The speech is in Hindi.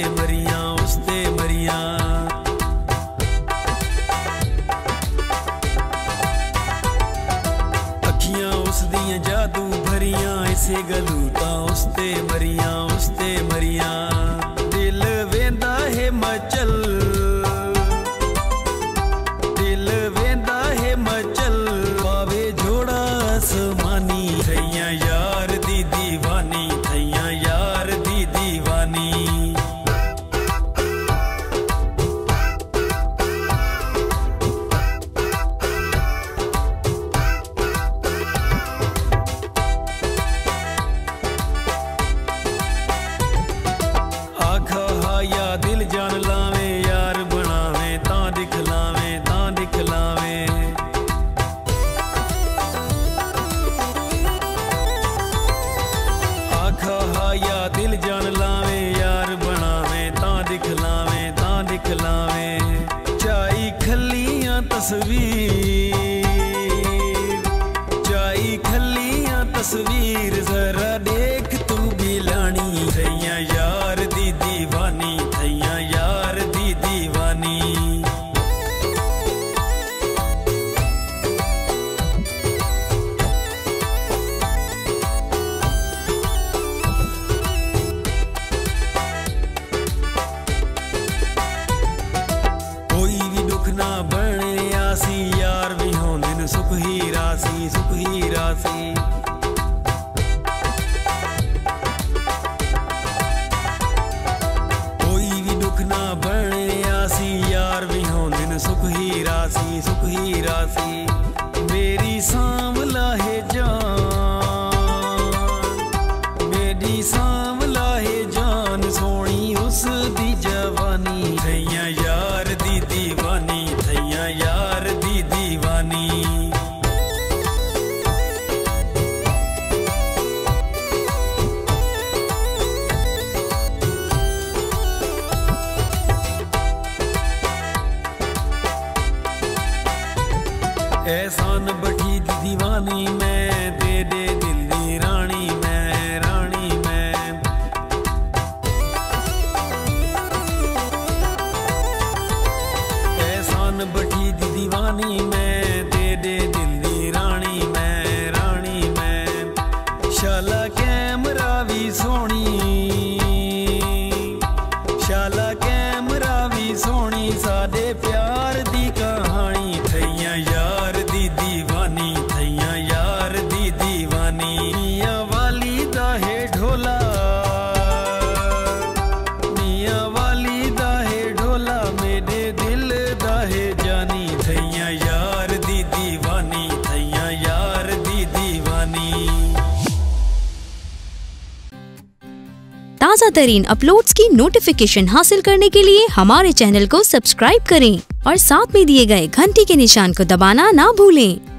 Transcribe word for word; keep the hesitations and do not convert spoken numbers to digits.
मरिया उसते मरिया। अखियां उस दियां जादू भरिया, इसे गलू तां उसते मरिया उसते मरिया। दिल वेंदा है मचल, दिल वेंदा है मचल, पावे जोड़ा आसमानी। थैया यार दी दीवानी, थैया यार दी दीवानी। आखा हा या दिल जान लावे, यार बनावे तां दिखलावे तां दिखलावे। आखा हा या दिल जान लावे, यार बनावे तां दिखलावे तां दिखलावे। चाई खलियां तस्वीर, चाई खलियां तस्वीर, जरा देख तू भी लानी। थैया यार दी दीवानी, थैया यार दी दीवानी। कोई भी दुख ना बने आसी, यार भी होंदे न सुख ही रासी सुख ही रासी। कोई भी दुख ना बने आसी, यार भी होंदे न सुख ही रासी सुख ही रासी। मेरी सांवला है जान, मेरी सांवला है जान, सोनी उस दी जवानी। थैया यार दी दीवानी, थैया यार दी दीवानी। एहसान बठी दी दीवानी मैं, दे दे दिल दी रानी मैं रानी मैं। एहसान बठी दी दीवानी मैं, दे दे दिल दी रानी मैं रानी मैं। शाला कैमरा भी सोनी, शाला कैमरा भी सोनी, साडे प्यार दी कहानी। थैया यार दी दीवानी, थैया यार दी दीवानी। मियां वाली दा है ढोला, मियां वाली दा है ढोला, मेरे दिल दा है जानी। थैया यार दी दीवानी, थैया यार दी दीवानी। ताज़ा तरीन अपलोड्स की नोटिफिकेशन हासिल करने के लिए हमारे चैनल को सब्सक्राइब करें और साथ में दिए गए घंटी के निशान को दबाना ना भूलें।